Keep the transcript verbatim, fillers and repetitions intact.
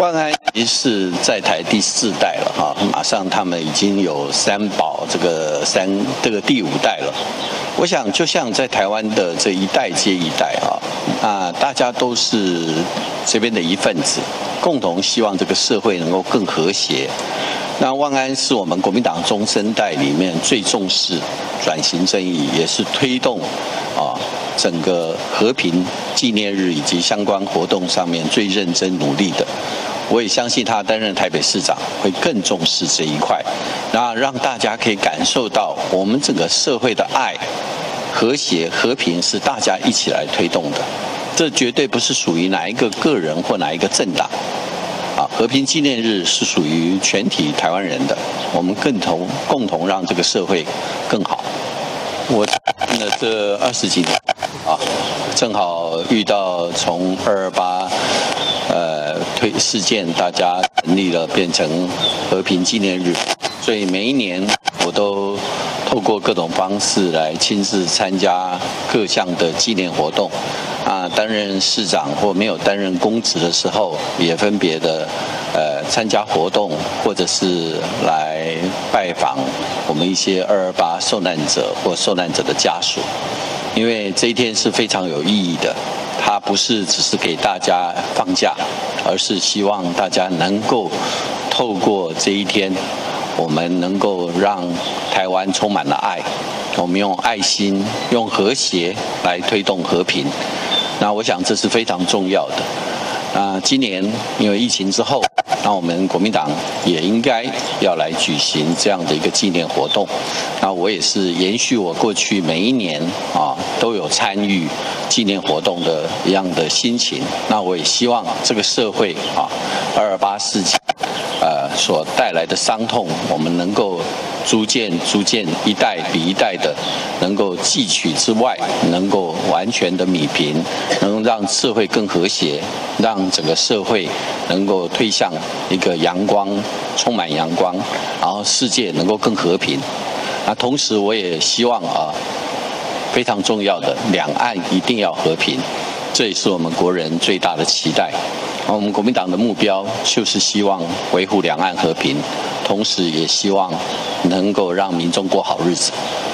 万安已经是在台第四代了哈，马上他们已经有三宝这个三这个第五代了。我想就像在台湾的这一代接一代啊，啊大家都是这边的一份子，共同希望这个社会能够更和谐。那万安是我们国民党中生代里面最重视转型正义，也是推动啊整个和平纪念日以及相关活动上面最认真努力的。我也相信他担任台北市长会更重视这一块，那让大家可以感受到我们整个社会的爱、和谐、和平是大家一起来推动的。这绝对不是属于哪一个个人或哪一个政党。啊，和平纪念日是属于全体台湾人的，我们共同共同让这个社会更好。我看了这二十几年啊，正好遇到从二二八呃推事件，大家成立了变成和平纪念日，所以每一年我都透过各种方式来亲自参加各项的纪念活动。啊，担任市长或没有担任公职的时候，也分别的呃参加活动，或者是来拜访我们一些二二八受难者或受难者的家属。因为这一天是非常有意义的，它不是只是给大家放假，而是希望大家能够透过这一天，我们能够让台湾充满了爱，我们用爱心、用和谐来推动和平。那我想这是非常重要的。那今年因为疫情之后，那我们国民党也应该要来举行这样的一个纪念活动。那我也是延续我过去每一年啊都有参与纪念活动的一样的心情。那我也希望这个社会啊，二二八事件呃所带来的伤痛，我们能够逐渐逐渐一代比一代的能够汲取之外，能够完全的弭平，能让社会更和谐，让整个社会能够推向一个阳光，充满阳光，然后世界能够更和平。那同时我也希望啊，非常重要的，两岸一定要和平，这也是我们国人最大的期待。我们国民党的目标就是希望维护两岸和平，同时也希望能够让民众过好日子。